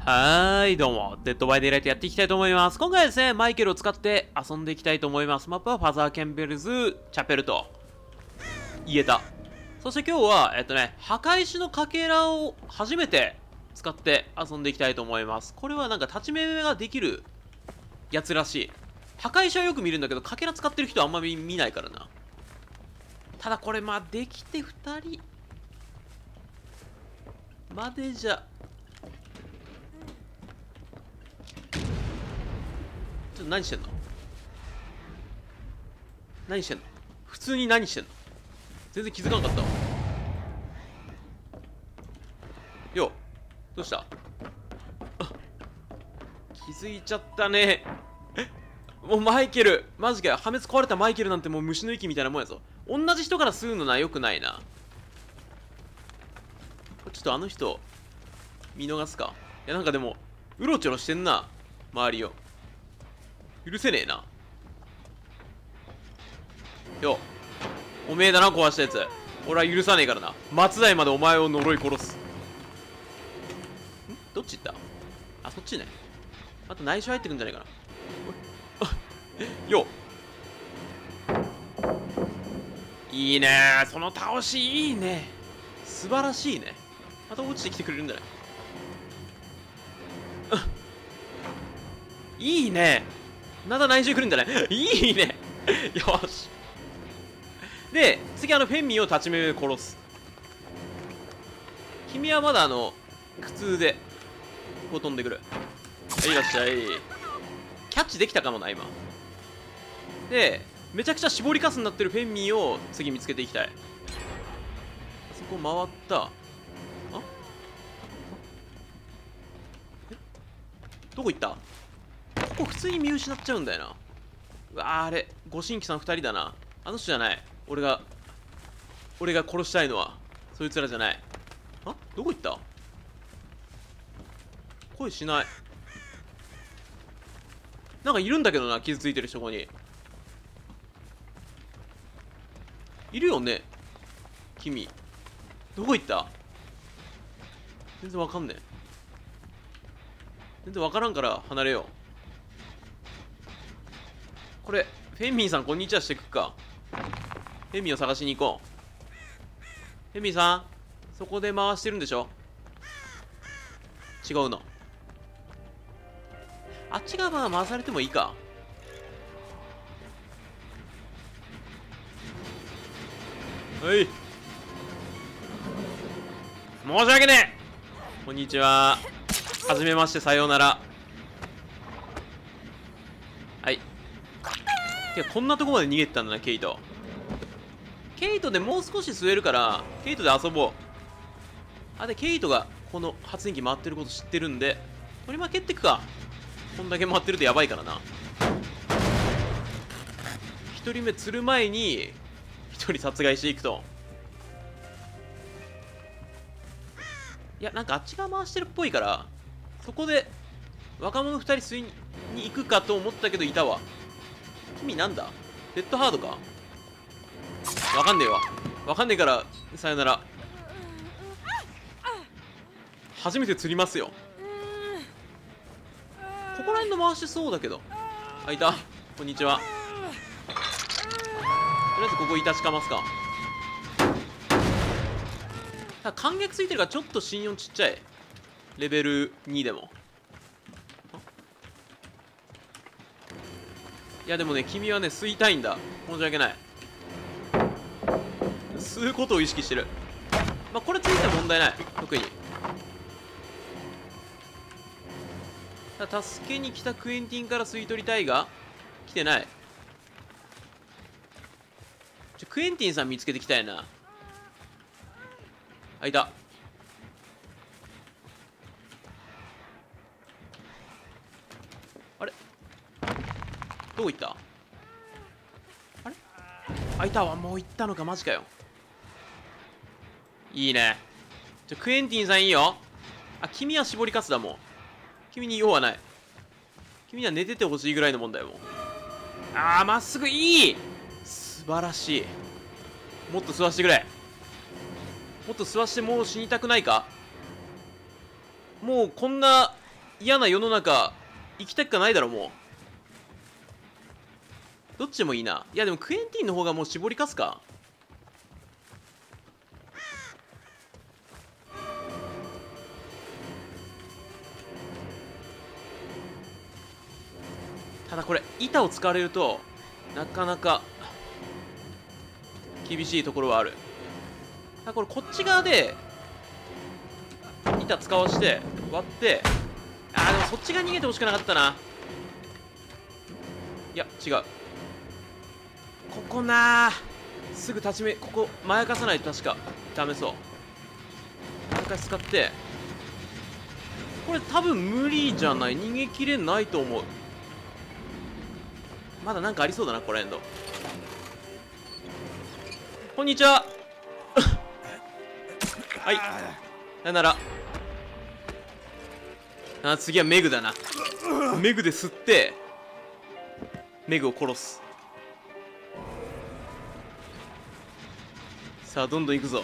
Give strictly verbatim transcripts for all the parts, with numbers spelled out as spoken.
はーい、どうも。デッドバイデイライトやっていきたいと思います。今回はですね、マイケルを使って遊んでいきたいと思います。マップはファザーケンベルズ・チャペルと言えた。そして今日は、えっとね、墓石のかけらを初めて使って遊んでいきたいと思います。これはなんか立ち目ができるやつらしい。墓石はよく見るんだけど、かけら使ってる人はあんまり見ないからな。ただこれ、まあ、できてふたりまでじゃ、ちょっと何してんの何してんの普通に何してんの全然気づかなかったわ。よどうしたあ気づいちゃったね。もうマイケルマジかよ。破滅壊れたマイケルなんてもう虫の息みたいなもんやぞ。同じ人から吸うのなよくないな。ちょっとあの人見逃すか。いやなんかでもうろちょろしてんな周りを。許せねえな。よおめえだな壊したやつ。俺は許さねえからな。松代までお前を呪い殺す。んどっち行った。あそっちね。あと内緒入ってくんじゃないかな。よいいねー。その倒しいいね。素晴らしいね。また落ちてきてくれるんじゃないいいね。また内緒来るんじゃないいいねよし。で次あのフェンミーを立ち目で殺す。君はまだあの苦痛でこう飛んでくる。はいいらっしゃい。キャッチできたかもな今で。めちゃくちゃ絞りかすになってるフェンミーを次見つけていきたい。そこ回った。あえどこ行った。ここ普通に見失っちゃうんだよな。うわーあれご新規さんふたりだな。あの人じゃない。俺が俺が殺したいのはそいつらじゃない。あどこ行った。声しない。なんかいるんだけどな。傷ついてる人ここにいるよね。君どこ行った。全然わかんねえ。全然わからんから離れよう。これフェンミーさんこんにちはしてくっか。フェンミーを探しに行こう。フェンミーさんそこで回してるんでしょ。違うな。あっち側回されてもいいか。はい申し訳ねえ。こんにちは。はじめましてさようなら。はい。てかこんなとこまで逃げてたんだなケイト。ケイトでもう少し吸えるからケイトで遊ぼう。あでケイトがこの発電機回ってること知ってるんで取り負けってくか。こんだけ回ってるとやばいからな。ひとりめ釣る前にひとり殺害していくと。いやなんかあっち側回してるっぽいからそこで若者ふたり吸いに行くかと思ったけどいたわ。君なんだデッドハードか。わかんねえわ。わかんねえからさよなら。初めて釣りますよ。ここら辺の回してそうだけど。あいたこんにちは。とりあえずここいたしかますか。ただ感激ついてるからちょっと心音ちっちゃい。レベルにでも。いやでもね君はね吸いたいんだ。申し訳ない。吸うことを意識してる。まあこれついては問題ない特に。ただ助けに来たクエンティンから吸い取りたいが来てない。ちょクエンティンさん見つけてきたいな。あいた。あれどこ行った。あれあいたわ。もう行ったのか。マジかよ。いいね。じゃクエンティンさんいいよ。あ君は絞りかすだもん。君に用はない。君には寝ててほしいぐらいのもんだよもう。あーまっすぐいい。素晴らしい。もっと吸わしてくれ。もっと吸わして。もう死にたくないか。もうこんな嫌な世の中生きたくかないだろ。もうどっちでもいいな。いやでもクエンティンの方がもう絞りかすか。ただこれ板を使われるとなかなか厳しいところはある。ただこれこっち側で板使わして割って、あーでもそっち側逃げてほしくなかったな。いや違う、ここなー、すぐ立ち目、ここまやかさないと確かダメそう。まやかし使って、これ多分無理じゃない、逃げきれないと思う。まだなんかありそうだなこのエンド。こんにちははい、さよなら。あ、次はメグだな。メグで吸ってメグを殺す。さあどんどんいくぞ。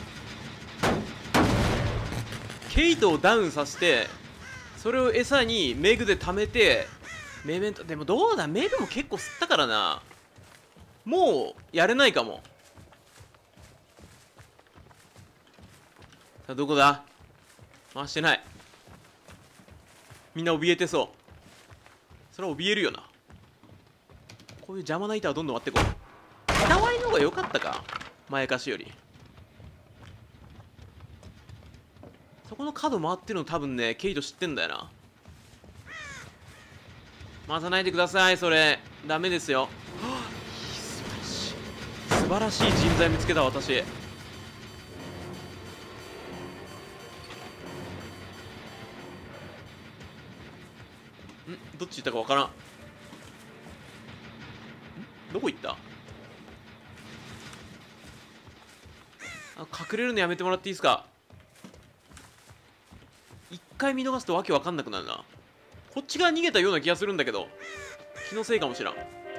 ケイトをダウンさせて、それを餌にメグで貯めてメメント。でもどうだ、メグも結構吸ったからな、もうやれないかも。さあどこだ、回してない。みんな怯えてそう。それは怯えるよな。こういう邪魔な板はどんどん割ってこう。板割りの方が良かったか、まやかしより。そこの角回ってるの多分ねケイト知ってんだよな。回さないでください、それダメですよ。はあ、素晴らしい素晴らしい人材見つけた私。んどっち行ったかわからん。んどこ行った。あ、隠れるのやめてもらっていいですか。一回見逃すとわけわかんなくなるな。こっち側逃げたような気がするんだけど、気のせいかもしらん。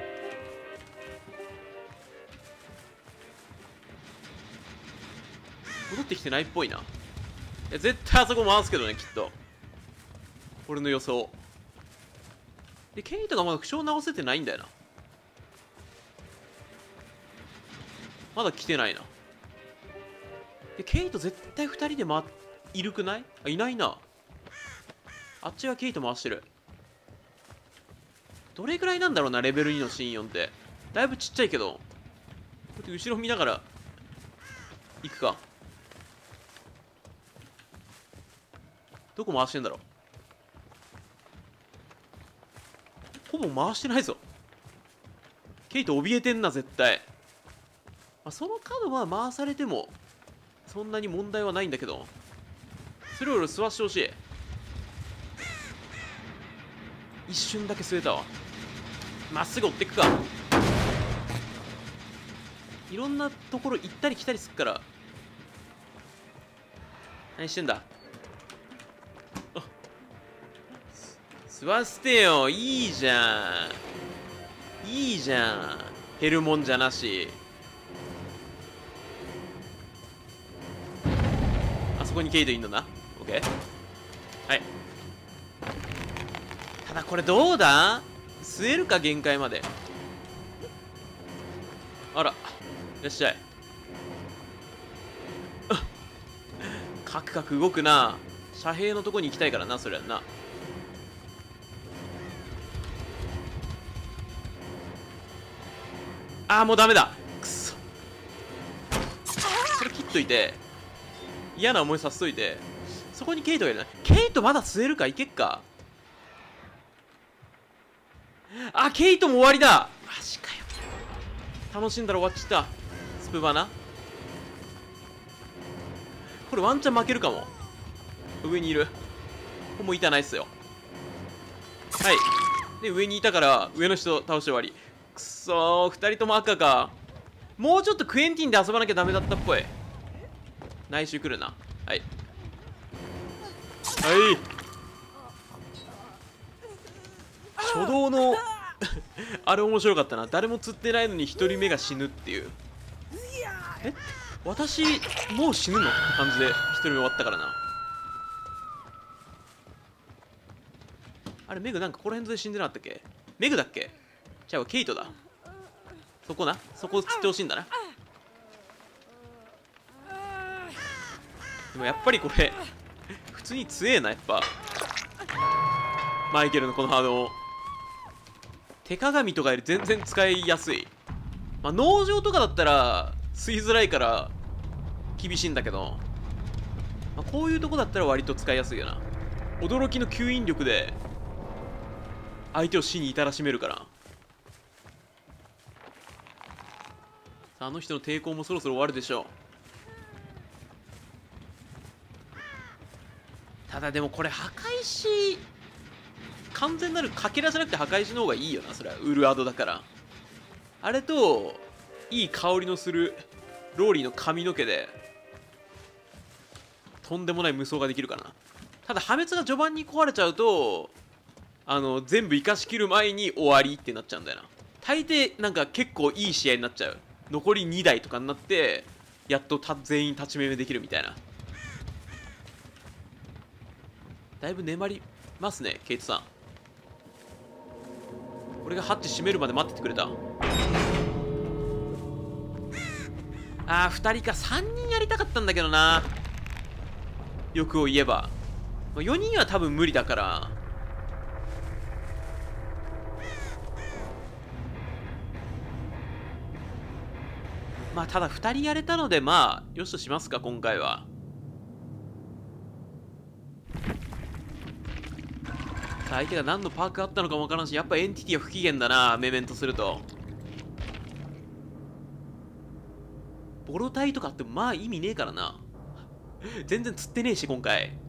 戻ってきてないっぽいな。いや絶対あそこ回すけどね、きっと俺の予想で。ケイトがまだ負傷直せてないんだよな。まだ来てないな。でケイト絶対ふたりで回いるくない？あ、いないな。あっちはケイト回してる。どれぐらいなんだろうな、レベルにのシーンよんって。だいぶちっちゃいけど、こうやって後ろ見ながら行くか。どこ回してんだろう。ほぼ回してないぞ。ケイト怯えてんな絶対。まあ、その角は回されてもそんなに問題はないんだけど、それより吸わしてほしい。一瞬だけ吸えたわ。まっすぐ追ってくか。いろんなところ行ったり来たりすっから。何してんだ。あ、吸わせてよ。いいじゃんいいじゃん、減るもんじゃなし。あそこにケイトいんのな。オッケー。はい。ただこれどうだ、吸えるか限界まで。あら、いらっしゃい。カクカク動くな。遮蔽のとこに行きたいからな、そりゃな。あーもうダメだ、くそ。それ切っといて、嫌な思いさせといて、そこにケイトがいるな。ケイトまだ吸えるか、いけっか。あ、ケイトも終わりだ。マジかよ。楽しんだら終わっちゃった。スプバナこれワンチャン負けるかも。上にいる。もう板ないっすよ。はい。で上にいたから上の人倒して終わり。くそー、ふたりとも赤か。もうちょっとクエンティンで遊ばなきゃダメだったっぽい。来週来るな。はいはい。初動のあれ面白かったな。誰も釣ってないのにひとりめが死ぬっていう。え、私もう死ぬのって感じでひとりめ終わったからな。 あれメグなんかここら辺で死んでなかったっけ？メグだっけ？じゃあケイトだ。そこな、そこ釣ってほしいんだな。でもやっぱりこれ普通に強えな。やっぱマイケルのこのハードも手鏡とかより全然使いやすい。まあ農場とかだったら吸いづらいから厳しいんだけど、まあ、こういうとこだったら割と使いやすいよな。驚きの吸引力で相手を死に至らしめるから。さあ、あの人の抵抗もそろそろ終わるでしょう。ただでもこれ破壊し完全なるかけらじゃなくて破壊しの方がいいよな。それはウルアドだから。あれといい香りのするローリーの髪の毛でとんでもない無双ができるからな。ただ破滅が序盤に壊れちゃうとあの全部生かしきる前に終わりってなっちゃうんだよな。大抵なんか結構いい試合になっちゃう。残りにだいとかになってやっとた全員立ち目できるみたいな。だいぶ粘りますねケイトさん。俺がハッチ閉めるまで待っててくれた。あーふたりか。さんにんやりたかったんだけどな。欲を言えばよにんは多分無理だから。まあただふたりやれたのでまあよしとしますか今回は。相手が何のパークあったのかもわからんし、やっぱエンティティは不機嫌だなメメントすると。ボロタイとかってまあ意味ねえからな全然釣ってねえし今回。